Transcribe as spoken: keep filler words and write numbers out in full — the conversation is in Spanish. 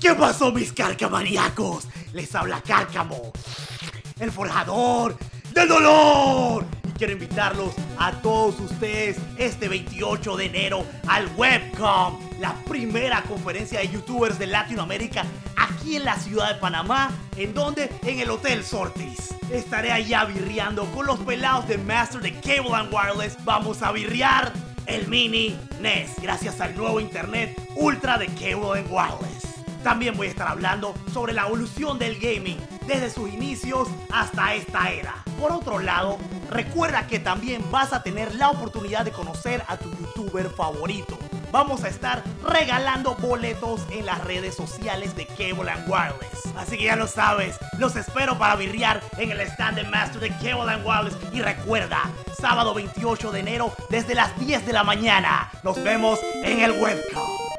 ¿Qué pasó, mis carcamaníacos? Les habla Cárcamo, el forjador del dolor. Y quiero invitarlos a todos ustedes este veintiocho de enero al Webcom, la primera conferencia de youtubers de Latinoamérica aquí en la ciudad de Panamá. ¿En donde? En el Hotel Sortis. Estaré allá birriando con los pelados de Master de Cable and Wireless. Vamos a birriar el mini N E S gracias al nuevo internet ultra de Cable and Wireless. También voy a estar hablando sobre la evolución del gaming desde sus inicios hasta esta era. Por otro lado, recuerda que también vas a tener la oportunidad de conocer a tu youtuber favorito. Vamos a estar regalando boletos en las redes sociales de Cable and Wireless. Así que ya lo sabes, los espero para birriar en el stand de Master de Cable and Wireless. Y recuerda, sábado veintiocho de enero desde las diez de la mañana. Nos vemos en el Webcom.